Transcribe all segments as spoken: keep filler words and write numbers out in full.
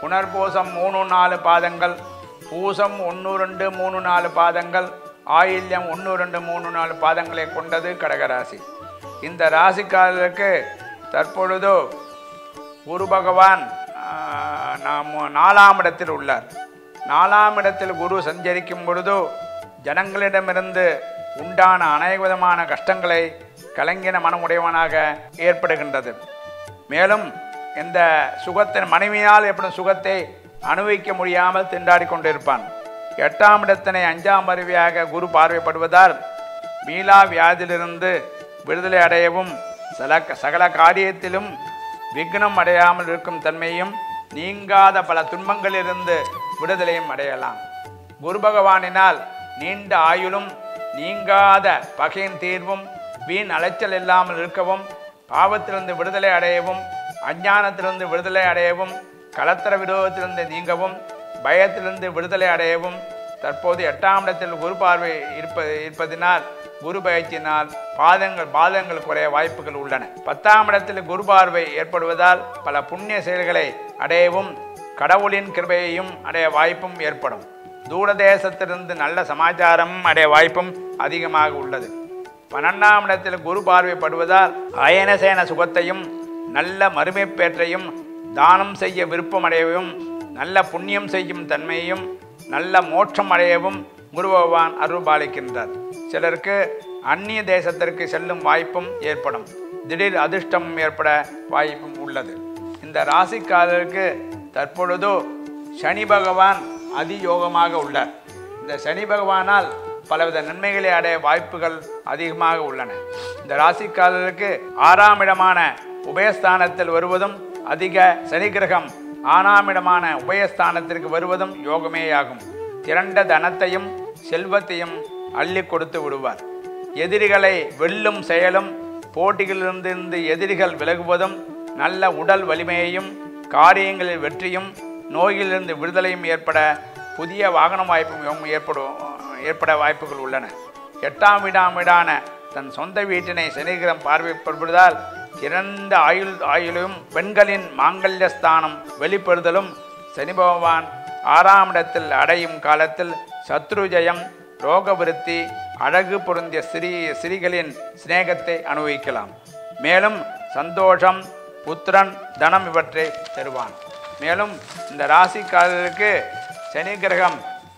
புனர்பூசம் மூணு நாலு பாதங்கள், பூசம் ஒன்று ரெண்டு மூணு நாலு பாதங்கள், ஆயில்யம் ஒன்று ரெண்டு மூணு நாலு பாதங்களை கொண்டது கடகராசி. இந்த ராசிக்காரருக்கு தற்பொழுது குரு பகவான் நாம் நாலாம் இடத்தில் உள்ளார். நாலாம் இடத்தில் குரு சஞ்சரிக்கும் பொழுது ஜனங்களிடமிருந்து உண்டான அனைத்து விதமான கஷ்டங்களை கலங்கின மனமுடையவனாக ஏற்படுகின்றது. மேலும் இந்த சுகத்தின் மனைவியால் ஏற்படும் சுகத்தை அனுபவிக்க முடியாமல் திண்டாடி கொண்டிருப்பான். எட்டாம் இடத்தினை அஞ்சாம் அறிவியாக குரு பார்வைப்படுவதால் மீளா வியாதியிலிருந்து விடுதலை அடையவும் சல சகல காரியத்திலும் விக்னம் அடையாமல் இருக்கும் தன்மையும் நீங்காத பல துன்பங்களிலிருந்து விடுதலையும் அடையலாம். குரு பகவானினால் நீண்ட ஆயுளும் நீங்காத பகையின் தீர்வும் வீண் அலைச்சல் இல்லாமல் இருக்கவும் பாவத்திலிருந்து விடுதலை அடையவும் அஞ்ஞானத்திலிருந்து விடுதலை அடையவும் கலத்தர விரோதத்திலிருந்து நீங்கவும் பயத்திலிருந்து விடுதலை அடையவும் தற்போது எட்டாம் இடத்தில் குரு பார்வை இருப்பது இருப்பதினால் குரு பயிற்சியினால் பாதங்கள் பாதங்கள் குறைய வாய்ப்புகள் உள்ளன. பத்தாம் இடத்தில் குரு பார்வை ஏற்படுவதால் பல புண்ணிய செயல்களை அடையவும் கடவுளின் கிருபையையும் அடைய வாய்ப்பும் ஏற்படும். தூரதேசத்திலிருந்து நல்ல சமாச்சாரம் அடைய வாய்ப்பும் அதிகமாக உள்ளது. பன்னெண்டாம் இடத்தில் குரு பார்வைப்படுவதால் அயனசேன சுகத்தையும் நல்ல மறுமைப்பேற்றையும் தானம் செய்ய விருப்பம் அடையவும் நல்ல புண்ணியம் செய்யும் தன்மையையும் நல்ல மோட்சம் அடையவும் குரு பகவான் அருள் பாலிக்கின்றார். சிலருக்கு அந்நிய தேசத்திற்கு செல்லும் வாய்ப்பும் ஏற்படும். திடீர் அதிர்ஷ்டம் ஏற்பட வாய்ப்பும் உள்ளது. இந்த ராசிக்காரருக்கு தற்பொழுது சனி பகவான் அதியோகமாக உள்ளார். இந்த சனி பகவானால் பலவித நன்மைகளை அடைய வாய்ப்புகள் அதிகமாக உள்ளன. இந்த ராசிக்காரருக்கு ஆறாம் இடமான உபயஸ்தானத்தில் வருவதும் அதிக சனி கிரகம் ஆறாம் இடமான உபயஸ்தானத்திற்கு வருவதும் யோகமேயாகும். திரண்ட தனத்தையும் செல்வத்தையும் அள்ளி கொடுத்து விடுவார். எதிரிகளை வெல்லும் செயலும் போட்டிகளிலிருந்து எதிரிகள் விலகுவதும் நல்ல உடல் வலிமையையும் காரியங்களில் வெற்றியும் நோயிலிருந்து விடுதலையும் ஏற்பட புதிய வாகன வாய்ப்பும் ஏற்படும் ஏற்பட வாய்ப்புகள் உள்ளன. எட்டாம் வீடாம் வீடான தன் சொந்த வீட்டினை சனிகிரகம் பார்வைப்படுவதால் சிறந்த ஆயுள் ஆயுளும் பெண்களின் மாங்கல்யஸ்தானம் வெளிப்படுதலும் சனி பகவான் ஆறாம் இடத்தில் அடையும் காலத்தில் சத்ரு ஜெயம் ரோக விருத்தி அழகு பொருந்திய சிறி சிறிகளின் சிநேகத்தை அனுபவிக்கலாம். மேலும் சந்தோஷம் புத்திரன் தனம் இவற்றை தருவான். மேலும் இந்த ராசிக்காரருக்கு சனி கிரகம்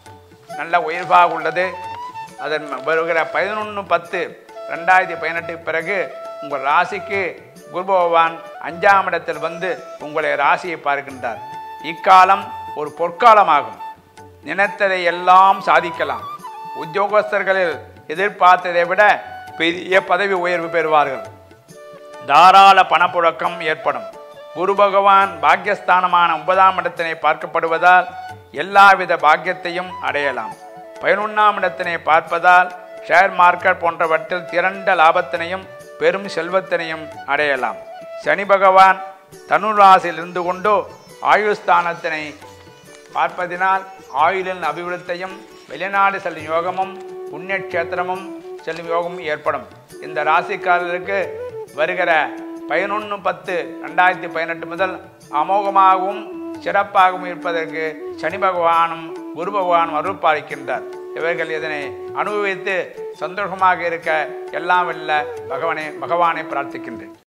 நல்ல உயர்வாக உள்ளது. அதன் வருகிற பதினொன்று பத்து ரெண்டாயிரத்தி பதினெட்டுக்கு பிறகு உங்கள் ராசிக்கு குரு பகவான் அஞ்சாம் இடத்தில் வந்து உங்களை ராசியை பார்க்கின்றார். இக்காலம் ஒரு பொற்காலமாகும். நினைத்ததை எல்லாம் சாதிக்கலாம். உத்தியோகஸ்தர்களில் எதிர்பார்த்ததை விட பெரிய பதவி உயர்வு பெறுவார்கள். தாராள பணப்புழக்கம் ஏற்படும். குரு பகவான் பாக்கியஸ்தானமான ஒன்பதாம் இடத்தினை பார்க்கப்படுவதால் எல்லாவித பாக்கியத்தையும் அடையலாம். பதினொன்றாம் இடத்தினை பார்ப்பதால் ஷேர் மார்க்கெட் போன்றவற்றில் திரண்ட லாபத்தினையும் பெரும் செல்வத்தினையும் அடையலாம். சனி பகவான் தனுராசியில் இருந்து கொண்டு ஆயுஸ்தானத்தினை பார்ப்பதினால் ஆயுளின் அபிவிருத்தியும் வெளிநாடு செல்லும் யோகமும் புண்ணியக்ஷேத்திரமும் செல்லும் யோகமும் ஏற்படும். இந்த ராசிக்காரருக்கு வருகிற பதினொன்று பத்து ரெண்டாயிரத்தி பதினெட்டு முதல் அமோகமாகவும் சிறப்பாகவும் இருப்பதற்கு சனி பகவானும் குரு பகவானும் அருள் பாலிக்கின்றார். இவர்கள் இதனை அனுபவித்து சந்தோஷமாக இருக்க எல்லாம் வல்ல பகவானை பகவானை பிரார்த்திக்கின்றேன்.